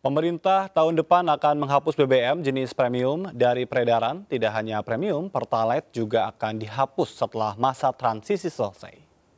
Pemerintah tahun depan akan menghapus BBM jenis premium dari peredaran. Tidak hanya premium, Pertalite juga akan dihapus setelah masa transisi selesai.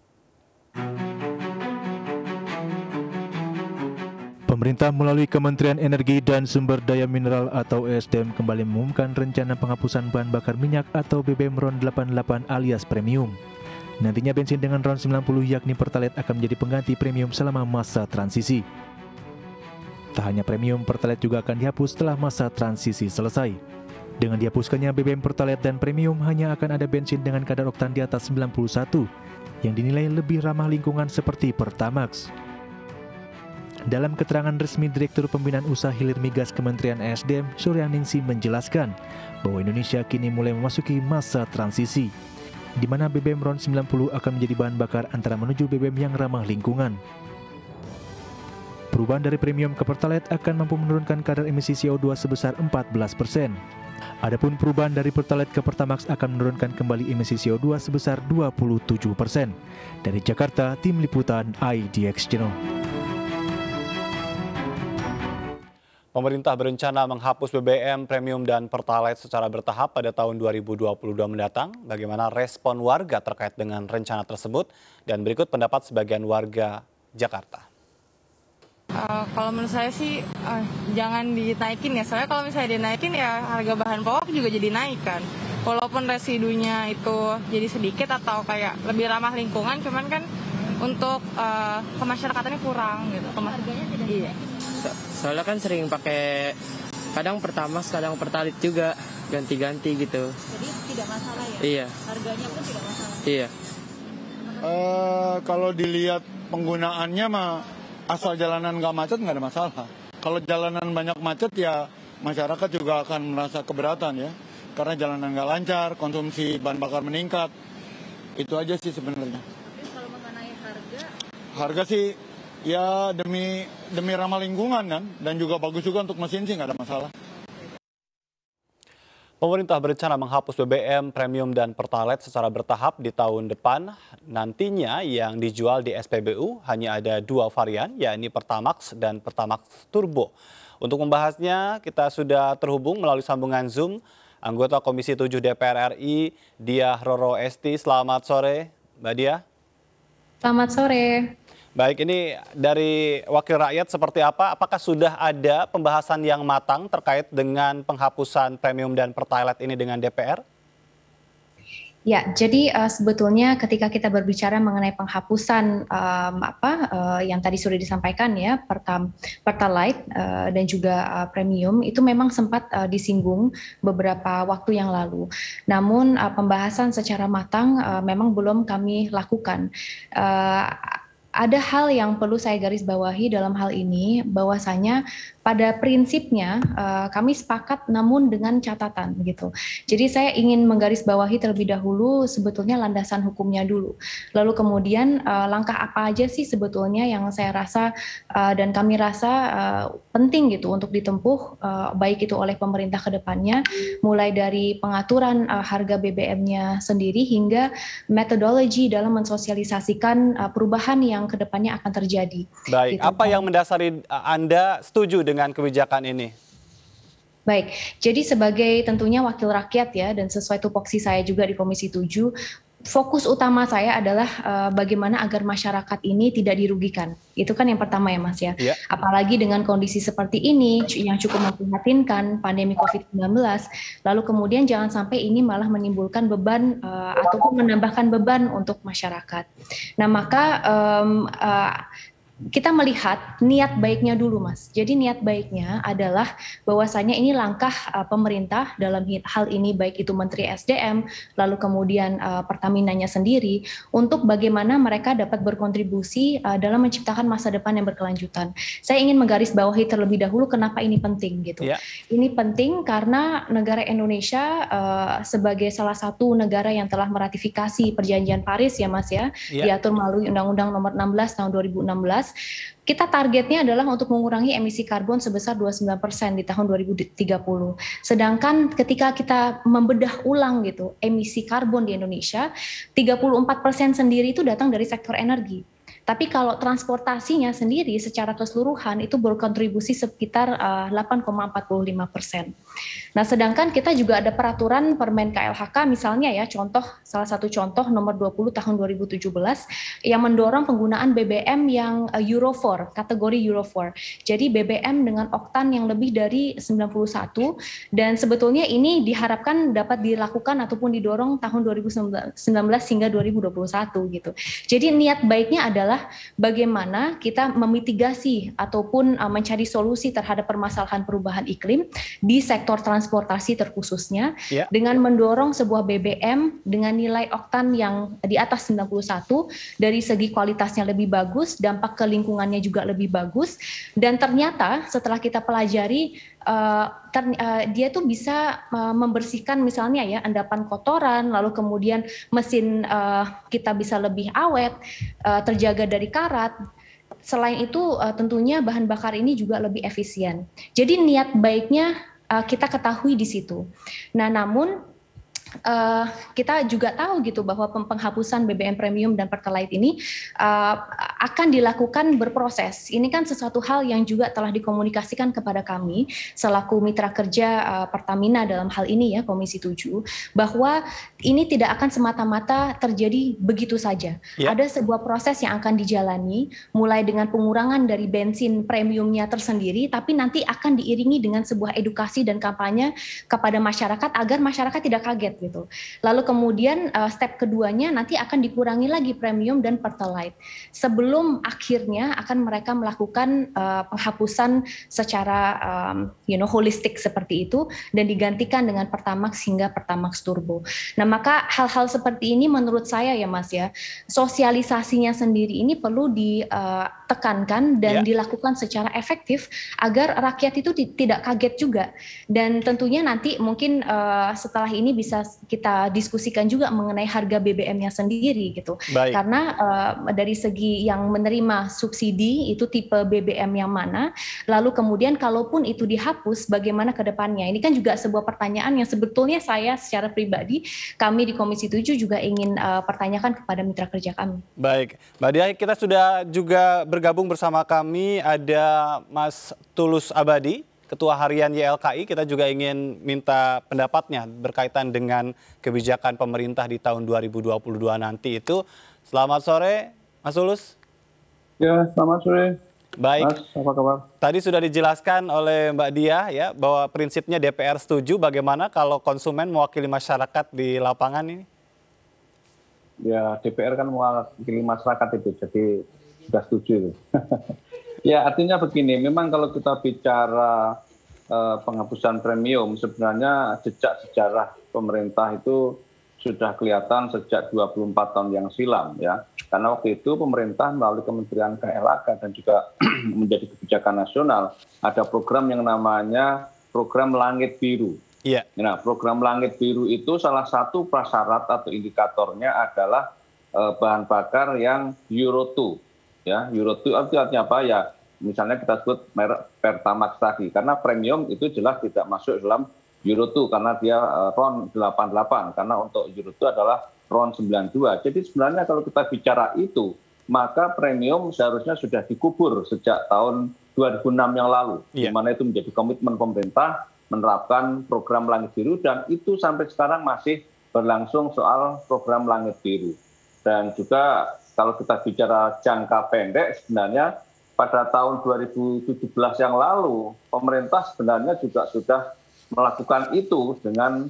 Pemerintah melalui Kementerian Energi dan Sumber Daya Mineral atau ESDM kembali mengumumkan rencana penghapusan bahan bakar minyak atau BBM RON 88 alias premium. Nantinya bensin dengan RON 90 yakni Pertalite akan menjadi pengganti premium selama masa transisi. Tak hanya premium, Pertalite juga akan dihapus setelah masa transisi selesai. Dengan dihapuskannya BBM Pertalite dan premium, hanya akan ada bensin dengan kadar oktan di atas 91 yang dinilai lebih ramah lingkungan seperti Pertamax. Dalam keterangan resmi Direktur Pembinaan Usaha Hilir Migas Kementerian ESDM, Suryaningsih menjelaskan bahwa Indonesia kini mulai memasuki masa transisi, di mana BBM RON 90 akan menjadi bahan bakar antara menuju BBM yang ramah lingkungan. Perubahan dari premium ke Pertalite akan mampu menurunkan kadar emisi CO2 sebesar 14%. Adapun perubahan dari Pertalite ke Pertamax akan menurunkan kembali emisi CO2 sebesar 27%. Dari Jakarta, Tim Liputan IDX Channel. Pemerintah berencana menghapus BBM premium dan Pertalite secara bertahap pada tahun 2022 mendatang. Bagaimana respon warga terkait dengan rencana tersebut? Dan berikut pendapat sebagian warga Jakarta. Kalau menurut saya sih jangan dinaikin ya, soalnya kalau misalnya dinaikin ya harga bahan pokok juga jadi naik kan. Walaupun residunya itu jadi sedikit atau kayak lebih ramah lingkungan, cuman kan untuk kemasyarakatannya kurang gitu. Harganya tidak iya. Soalnya kan sering pakai kadang Pertamax, kadang Pertalite juga ganti-ganti gitu. Jadi tidak masalah ya? Iya. Harganya pun tidak masalah? Iya. Kalau dilihat penggunaannya mah asal jalanan nggak macet nggak ada masalah. Kalau jalanan banyak macet ya masyarakat juga akan merasa keberatan ya. Karena jalanan nggak lancar, konsumsi bahan bakar meningkat. Itu aja sih sebenarnya. Tapi kalau mengenai harga? Harga sih ya demi ramah lingkungan kan. Dan juga bagus juga untuk mesin sih nggak ada masalah. Pemerintah berencana menghapus BBM premium dan Pertalite secara bertahap di tahun depan. Nantinya yang dijual di SPBU hanya ada dua varian, yakni Pertamax dan Pertamax Turbo. Untuk membahasnya, kita sudah terhubung melalui sambungan Zoom, anggota Komisi 7 DPR RI, Diah Roro Esti. Selamat sore, Mbak Diah. Selamat sore. Baik, ini dari Wakil Rakyat seperti apa? Apakah sudah ada pembahasan yang matang terkait dengan penghapusan premium dan Pertalite ini dengan DPR? Ya, jadi sebetulnya ketika kita berbicara mengenai penghapusan yang tadi sudah disampaikan ya, Pertalite dan juga premium itu memang sempat disinggung beberapa waktu yang lalu. Namun pembahasan secara matang memang belum kami lakukan. Ada hal yang perlu saya garis bawahi dalam hal ini, bahwasanya pada prinsipnya kami sepakat namun dengan catatan gitu. Jadi saya ingin menggarisbawahi terlebih dahulu sebetulnya landasan hukumnya dulu. Lalu kemudian langkah apa aja sih sebetulnya yang saya rasa dan kami rasa penting gitu untuk ditempuh baik itu oleh pemerintah ke depannya, mulai dari pengaturan harga BBM-nya sendiri hingga metodologi dalam mensosialisasikan perubahan yang ke depannya akan terjadi. Baik, gitu. apa yang mendasari Anda setuju dengan kebijakan ini? Baik, jadi sebagai tentunya wakil rakyat ya, dan sesuai tupoksi saya juga di Komisi 7, fokus utama saya adalah bagaimana agar masyarakat ini tidak dirugikan. Itu kan yang pertama ya Mas ya. Ya. Apalagi dengan kondisi seperti ini yang cukup memprihatinkan, pandemi COVID-19, lalu kemudian jangan sampai ini malah menimbulkan beban ataupun menambahkan beban untuk masyarakat. Nah maka kita melihat niat baiknya dulu Mas. Jadi niat baiknya adalah bahwasanya ini langkah pemerintah dalam hal ini baik itu Menteri SDM, lalu kemudian Pertamina-nya sendiri untuk bagaimana mereka dapat berkontribusi dalam menciptakan masa depan yang berkelanjutan. Saya ingin menggarisbawahi terlebih dahulu kenapa ini penting gitu. Yeah. Ini penting karena negara Indonesia sebagai salah satu negara yang telah meratifikasi Perjanjian Paris ya Mas ya, diatur melalui Undang-Undang Nomor 16 Tahun 2016. Kita targetnya adalah untuk mengurangi emisi karbon sebesar 29% di tahun 2030. Sedangkan ketika kita membedah ulang gitu emisi karbon di Indonesia, 34% sendiri itu datang dari sektor energi. Tapi kalau transportasinya sendiri secara keseluruhan itu berkontribusi sekitar 8,45%. Nah, sedangkan kita juga ada peraturan Permen KLHK misalnya ya, salah satu contoh nomor 20 tahun 2017 yang mendorong penggunaan BBM yang Euro 4, kategori Euro 4. Jadi BBM dengan oktan yang lebih dari 91 dan sebetulnya ini diharapkan dapat dilakukan ataupun didorong tahun 2019 hingga 2021 gitu. Jadi niat baiknya adalah bagaimana kita memitigasi ataupun mencari solusi terhadap permasalahan perubahan iklim di sektor transportasi terkhususnya dengan mendorong sebuah BBM dengan nilai oktan yang di atas 91 dari segi kualitasnya lebih bagus, dampak ke lingkungannya juga lebih bagus dan ternyata setelah kita pelajari dia tuh bisa membersihkan misalnya ya endapan kotoran, lalu kemudian mesin kita bisa lebih awet, terjaga dari karat. Selain itu tentunya bahan bakar ini juga lebih efisien. Jadi niat baiknya kita ketahui di situ. Nah, namun kita juga tahu gitu bahwa penghapusan BBM premium dan Pertalite ini akan dilakukan berproses. Ini kan sesuatu hal yang juga telah dikomunikasikan kepada kami selaku mitra kerja Pertamina dalam hal ini ya Komisi 7 bahwa ini tidak akan semata-mata terjadi begitu saja. Ada sebuah proses yang akan dijalani mulai dengan pengurangan dari bensin premiumnya tersendiri tapi nanti akan diiringi dengan sebuah edukasi dan kampanye kepada masyarakat agar masyarakat tidak kaget gitu. Lalu kemudian step keduanya nanti akan dikurangi lagi premium dan Pertalite sebelum akhirnya akan mereka melakukan penghapusan secara holistik seperti itu dan digantikan dengan Pertamax hingga Pertamax Turbo. Nah, maka hal-hal seperti ini menurut saya ya Mas ya, sosialisasinya sendiri ini perlu ditekankan dan dilakukan secara efektif agar rakyat itu tidak kaget juga. Dan tentunya nanti mungkin setelah ini bisa kita diskusikan juga mengenai harga BBM-nya sendiri gitu. Karena dari segi yang menerima subsidi itu tipe BBM yang mana, lalu kemudian kalaupun itu dihapus bagaimana ke depannya. Ini kan juga sebuah pertanyaan yang sebetulnya saya secara pribadi kami di Komisi 7 juga ingin pertanyakan kepada mitra kerja kami. Baik, Mbak Diah, kita sudah juga bergabung bersama kami ada Mas Tulus Abadi, Ketua Harian YLKI. Kita juga ingin minta pendapatnya berkaitan dengan kebijakan pemerintah di tahun 2022 nanti itu. Selamat sore, Mas Tulus. Ya, selamat sore. Baik, Mas, apa kabar? Tadi sudah dijelaskan oleh Mbak Diah ya bahwa prinsipnya DPR setuju. Bagaimana kalau konsumen mewakili masyarakat di lapangan ini? Ya, DPR kan mewakili masyarakat itu, jadi sudah setuju. Ya, artinya begini, memang kalau kita bicara penghapusan premium, sebenarnya jejak sejarah pemerintah itu sudah kelihatan sejak 24 tahun yang silam ya. Karena waktu itu pemerintah melalui Kementerian KLHK dan juga menjadi kebijakan nasional, ada program yang namanya Program Langit Biru. Nah, Program Langit Biru itu salah satu prasyarat atau indikatornya adalah bahan bakar yang Euro 2. Ya, Euro 2 artinya apa ya? Misalnya kita sebut merek Pertamax tadi, karena premium itu jelas tidak masuk dalam Euro 2 karena dia RON 88, karena untuk Euro 2 adalah RON 92. Jadi sebenarnya kalau kita bicara itu, maka premium seharusnya sudah dikubur sejak tahun 2006 yang lalu, di mana itu menjadi komitmen pemerintah menerapkan program Langit Biru dan itu sampai sekarang masih berlangsung soal program Langit Biru. Dan juga kalau kita bicara jangka pendek sebenarnya pada tahun 2017 yang lalu, pemerintah sebenarnya juga sudah melakukan itu dengan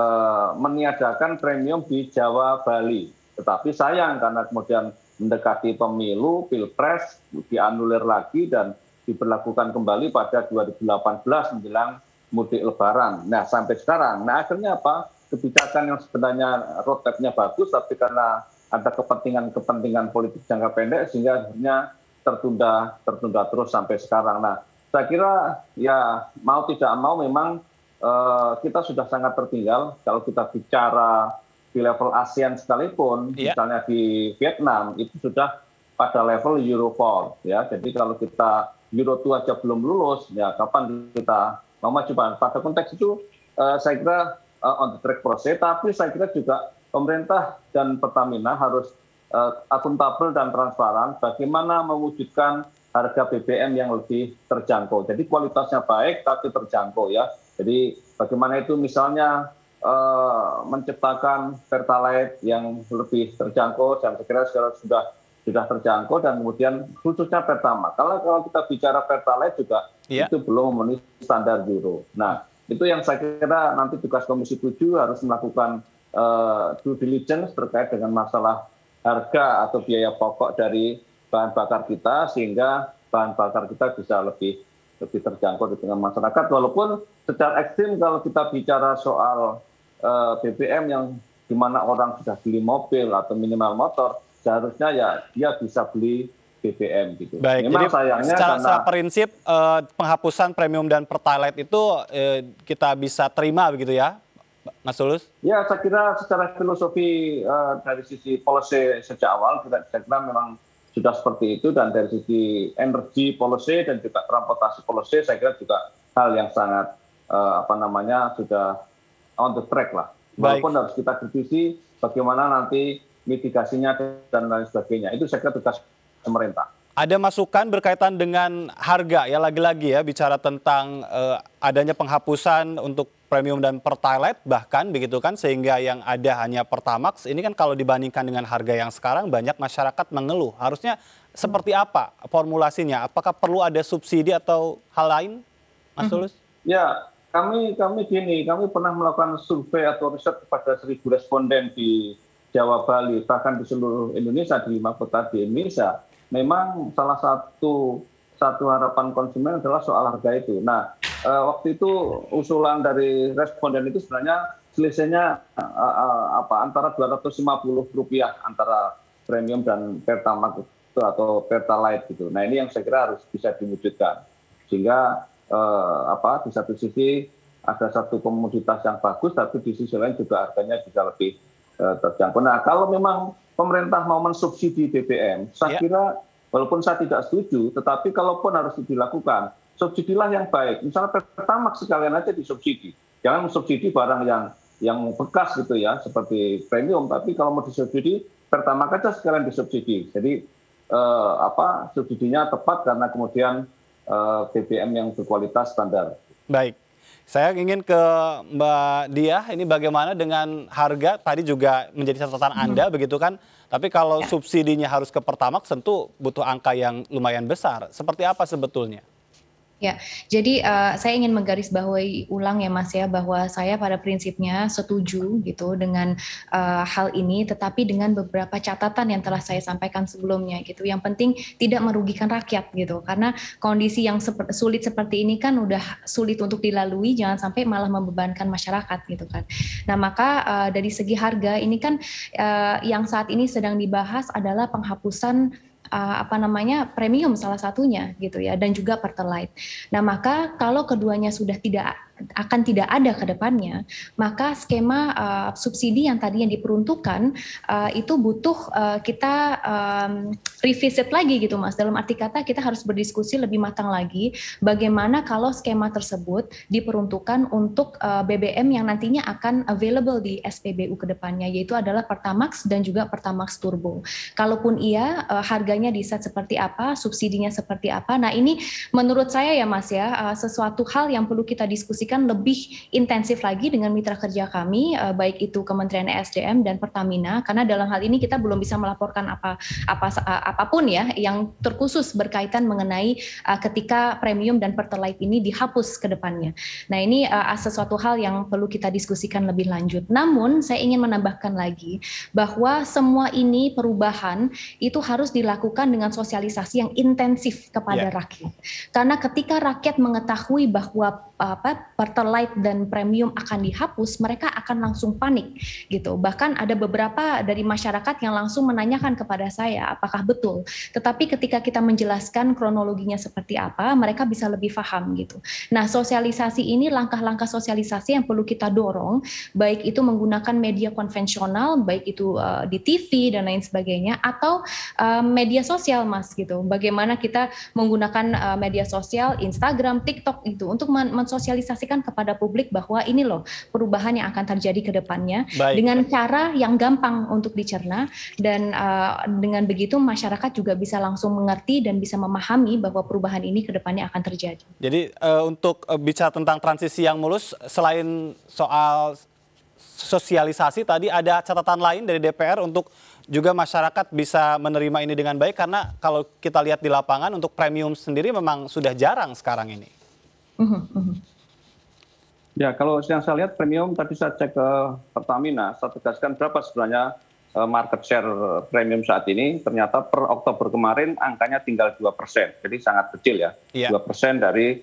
meniadakan premium di Jawa, Bali. Tetapi sayang karena kemudian mendekati pemilu, pilpres, dianulir lagi dan diberlakukan kembali pada 2018 menjelang mudik lebaran. Nah, sampai sekarang. Nah, akhirnya apa? Kebijakan yang sebenarnya roadmap-nya bagus, tapi karena ada kepentingan politik jangka pendek, sehingga akhirnya tertunda terus sampai sekarang. Nah, saya kira ya mau tidak mau memang kita sudah sangat tertinggal. Kalau kita bicara di level ASEAN sekalipun, misalnya di Vietnam itu sudah pada level Euro 4 ya. Jadi kalau kita Euro 2 aja belum lulus, ya kapan kita mau maju? Pada konteks itu saya kira on the track proses, tapi saya kira juga pemerintah dan Pertamina harus akuntabel dan transparan, bagaimana mewujudkan harga BBM yang lebih terjangkau. Jadi kualitasnya baik tapi terjangkau ya. Jadi bagaimana itu misalnya menciptakan Pertalite yang lebih terjangkau, dan saya kira sekarang sudah terjangkau, dan kemudian khususnya Pertamax. Kalau kita bicara Pertalite juga itu belum memenuhi standar Euro. Nah, itu yang saya kira nanti tugas Komisi 7 harus melakukan due diligence terkait dengan masalah harga atau biaya pokok dari bahan bakar kita, sehingga bahan bakar kita bisa lebih terjangkau di tengah masyarakat. Walaupun secara ekstrim kalau kita bicara soal BBM yang di mana orang sudah beli mobil atau minimal motor, seharusnya ya dia bisa beli BBM gitu. Baik, memang jadi sayangnya secara prinsip penghapusan premium dan pertalite itu kita bisa terima begitu ya, Mas Tulus? Ya, saya kira secara filosofi dari sisi policy sejak awal saya kira memang sudah seperti itu, dan dari sisi energi policy dan juga transportasi policy saya kira juga hal yang sangat sudah on the track lah. Walaupun harus kita kritisi bagaimana nanti mitigasinya dan lain sebagainya. Itu saya kira tugas pemerintah. Ada masukan berkaitan dengan harga ya, lagi-lagi ya bicara tentang adanya penghapusan untuk premium dan pertalite bahkan begitu kan, sehingga yang ada hanya Pertamax. Ini kan kalau dibandingkan dengan harga yang sekarang banyak masyarakat mengeluh. Harusnya seperti apa formulasinya? Apakah perlu ada subsidi atau hal lain, Mas Tulus? Ya, kami pernah melakukan survei atau riset kepada 1.000 responden di Jawa, Bali, bahkan di seluruh Indonesia, di 5 kota di Indonesia. Memang salah satu harapan konsumen adalah soal harga itu. Nah, waktu itu usulan dari responden itu sebenarnya selisihnya antara Rp250 antara premium dan Pertamax itu atau Pertalite gitu. Nah, ini yang saya kira harus bisa diwujudkan, sehingga di satu sisi ada satu komoditas yang bagus, tapi di sisi lain juga harganya bisa lebih terjangkau. Nah, kalau memang pemerintah mau mensubsidi BBM, saya kira walaupun saya tidak setuju, tetapi kalaupun harus dilakukan, subsidilah yang baik. Misalnya Pertamax sekalian aja disubsidi. Jangan mensubsidi barang yang bekas gitu ya, seperti premium, tapi kalau mau disubsidi, Pertamax aja sekalian disubsidi. Jadi subsidinya tepat karena kemudian BBM yang berkualitas standar. Baik, saya ingin ke Mbak Diah, ini bagaimana dengan harga? Tadi juga menjadi catatan Anda begitu kan, tapi kalau subsidinya harus ke Pertamax tentu butuh angka yang lumayan besar. Seperti apa sebetulnya? Ya, jadi saya ingin menggarisbawahi ulang ya Mas ya, bahwa saya pada prinsipnya setuju gitu dengan hal ini, tetapi dengan beberapa catatan yang telah saya sampaikan sebelumnya gitu. Yang penting tidak merugikan rakyat gitu, karena kondisi yang sulit seperti ini kan udah sulit untuk dilalui, jangan sampai malah membebankan masyarakat gitu kan. Nah maka dari segi harga ini kan yang saat ini sedang dibahas adalah penghapusan premium salah satunya gitu ya, dan juga Pertalite. Nah maka kalau keduanya sudah tidak ada ke depannya, maka skema subsidi yang tadinya diperuntukkan itu butuh kita revisit lagi gitu Mas. Dalam arti kata kita harus berdiskusi lebih matang lagi bagaimana kalau skema tersebut diperuntukkan untuk BBM yang nantinya akan available di SPBU ke depannya, yaitu adalah Pertamax dan juga Pertamax Turbo. Kalaupun iya, harganya di-set seperti apa, subsidinya seperti apa. Nah ini menurut saya ya Mas ya, sesuatu hal yang perlu kita diskusikan lebih intensif lagi dengan mitra kerja kami, baik itu Kementerian ESDM dan Pertamina, karena dalam hal ini kita belum bisa melaporkan apapun ya yang terkhusus berkaitan mengenai ketika premium dan Pertalite ini dihapus ke depannya. Nah ini sesuatu hal yang perlu kita diskusikan lebih lanjut. Namun saya ingin menambahkan lagi bahwa semua ini perubahan itu harus dilakukan dengan sosialisasi yang intensif kepada rakyat. Karena ketika rakyat mengetahui bahwa Pertalite dan premium akan dihapus, mereka akan langsung panik gitu. Bahkan ada beberapa dari masyarakat yang langsung menanyakan kepada saya apakah betul. Tetapi ketika kita menjelaskan kronologinya seperti apa, mereka bisa lebih paham gitu. Nah, sosialisasi ini langkah-langkah sosialisasi yang perlu kita dorong, baik itu menggunakan media konvensional, baik itu di TV dan lain sebagainya, atau media sosial Mas gitu. Bagaimana kita menggunakan media sosial, Instagram, TikTok itu untuk mensosialisasikan menginformasikan kepada publik bahwa ini loh perubahan yang akan terjadi ke depannya Baik. dengan cara yang gampang untuk dicerna, dan dengan begitu masyarakat juga bisa langsung mengerti dan bisa memahami bahwa perubahan ini ke depannya akan terjadi. Jadi untuk bicara tentang transisi yang mulus, selain soal sosialisasi tadi, ada catatan lain dari DPR untuk juga masyarakat bisa menerima ini dengan baik, karena kalau kita lihat di lapangan untuk premium sendiri memang sudah jarang sekarang ini. Ya, kalau yang saya lihat premium tadi saya cek ke Pertamina, saya tegaskan berapa sebenarnya market share premium saat ini. Ternyata per Oktober kemarin angkanya tinggal 2%, jadi sangat kecil ya, 2% dari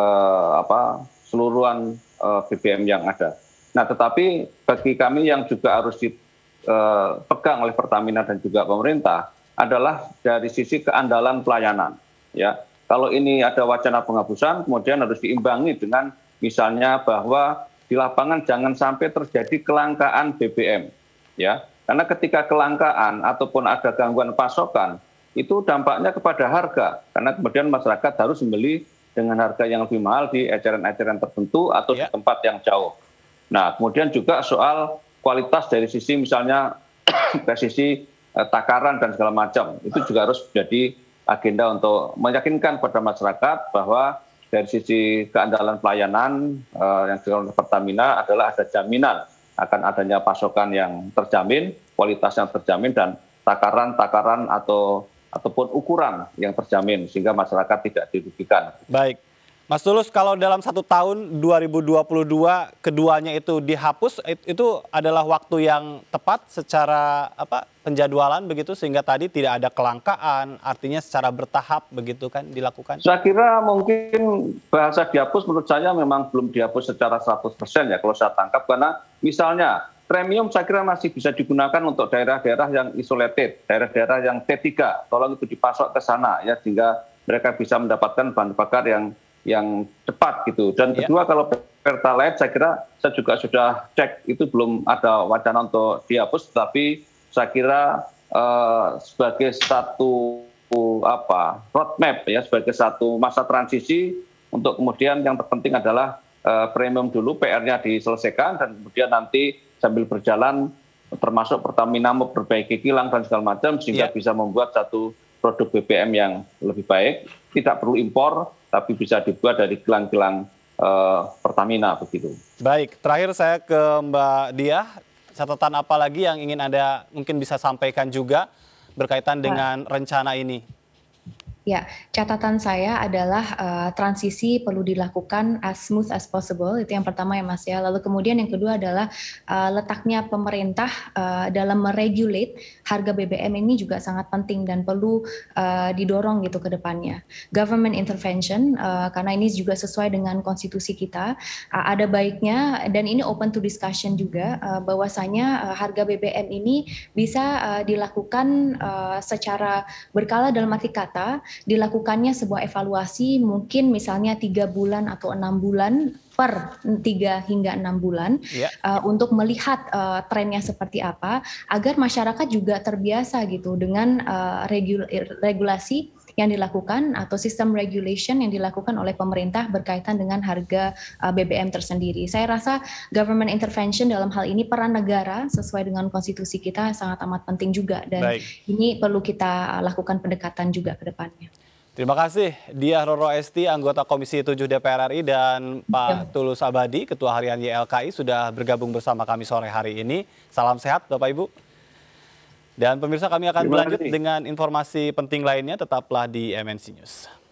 seluruhan BBM yang ada. Nah, tetapi bagi kami yang juga harus dipegang oleh Pertamina dan juga pemerintah adalah dari sisi keandalan pelayanan. Ya, kalau ini ada wacana penghapusan, kemudian harus diimbangi dengan misalnya bahwa di lapangan jangan sampai terjadi kelangkaan BBM. Ya, karena ketika kelangkaan ataupun ada gangguan pasokan, itu dampaknya kepada harga, karena kemudian masyarakat harus membeli dengan harga yang lebih mahal di eceran-eceran tertentu atau di tempat yang jauh. Nah, kemudian juga soal kualitas dari sisi misalnya dari sisi takaran dan segala macam, itu juga harus menjadi agenda untuk meyakinkan pada masyarakat bahwa dari sisi keandalan pelayanan yang dilakukan oleh Pertamina adalah ada jaminan akan adanya pasokan yang terjamin, kualitas yang terjamin, dan takaran-takaran ataupun ukuran yang terjamin sehingga masyarakat tidak dirugikan. Baik. Mas Tulus, kalau dalam 1 tahun 2022 keduanya itu dihapus, itu adalah waktu yang tepat secara penjadwalan begitu, sehingga tadi tidak ada kelangkaan, artinya secara bertahap begitu kan dilakukan? Saya kira mungkin bahasa dihapus menurut saya memang belum dihapus secara 100% ya kalau saya tangkap, karena misalnya premium saya kira masih bisa digunakan untuk daerah-daerah yang isolated, daerah-daerah yang T3, tolong itu dipasok ke sana ya, sehingga mereka bisa mendapatkan bahan bakar yang cepat gitu. Dan kedua, kalau Pertalite saya kira saya juga sudah cek, itu belum ada wacana untuk dihapus, tapi saya kira sebagai satu roadmap ya, sebagai satu masa transisi untuk kemudian yang terpenting adalah premium dulu PR-nya diselesaikan, dan kemudian nanti sambil berjalan termasuk Pertamina memperbaiki kilang dan segala macam sehingga bisa membuat satu produk BBM yang lebih baik, tidak perlu impor, tapi bisa dibuat dari kilang-kilang Pertamina begitu. Baik, terakhir saya ke Mbak Diah, catatan apa lagi yang ingin Anda mungkin bisa sampaikan juga berkaitan dengan rencana ini? Ya, catatan saya adalah transisi perlu dilakukan as smooth as possible, itu yang pertama ya Mas ya. Lalu kemudian yang kedua adalah letaknya pemerintah dalam meregulate harga BBM ini juga sangat penting dan perlu didorong gitu ke depannya. Government intervention, karena ini juga sesuai dengan konstitusi kita, ada baiknya, dan ini open to discussion juga, bahwasanya harga BBM ini bisa dilakukan secara berkala, dalam arti kata dilakukannya sebuah evaluasi mungkin misalnya 3 bulan atau 6 bulan per 3 hingga 6 bulan untuk melihat trennya seperti apa, agar masyarakat juga terbiasa gitu dengan regulasi yang dilakukan atau sistem regulation yang dilakukan oleh pemerintah berkaitan dengan harga BBM tersendiri. Saya rasa government intervention dalam hal ini, peran negara sesuai dengan konstitusi kita sangat amat penting juga, dan ini perlu kita lakukan pendekatan juga ke depannya. Terima kasih Diah Roro Esti, anggota Komisi 7 DPR RI, dan Pak Tulus Abadi, Ketua Harian YLKI, sudah bergabung bersama kami sore hari ini. Salam sehat Bapak Ibu. Dan pemirsa, kami akan berlanjut dengan informasi penting lainnya, tetaplah di MNC News.